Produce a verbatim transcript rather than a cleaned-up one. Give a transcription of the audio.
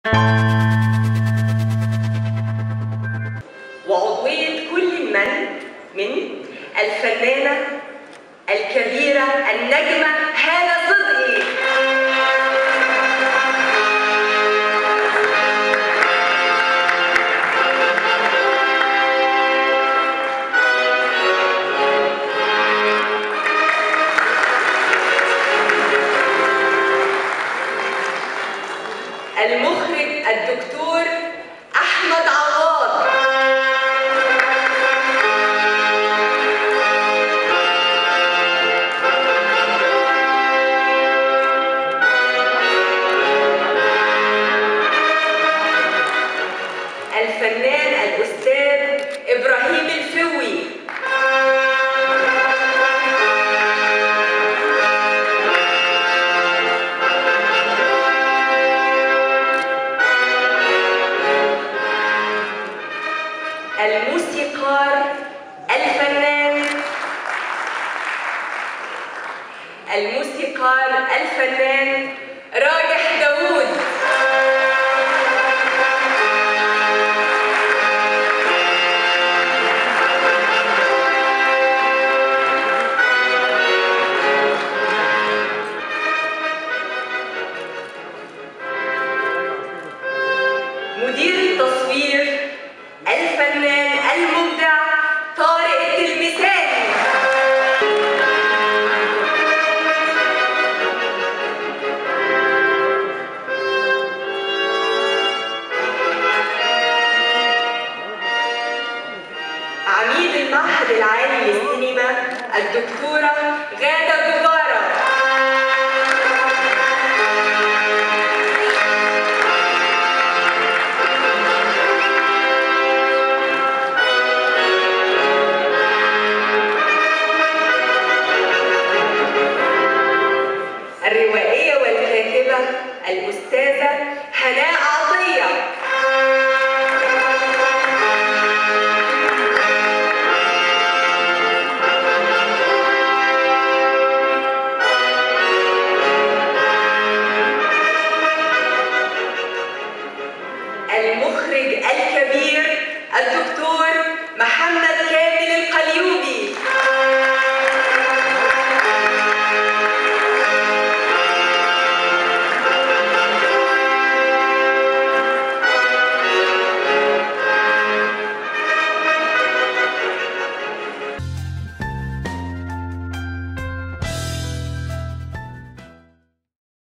وعضوية كل من من الفنانة الكبيرة النجمة هالة صدقي. المخرج الدكتور أحمد عواد. الفنان الأستاذ إبراهيم الفوي. الموسيقار الفنان الموسيقار الفنان راجح داوود. مدير التصوير الفنان المبدع طارق التلمساني. عميد المعهد العالي للسينما الدكتورة غادة جبارة. الروائية والكاتبة الأستاذة هناء عطية. المخرج الكبير الدكتور محمد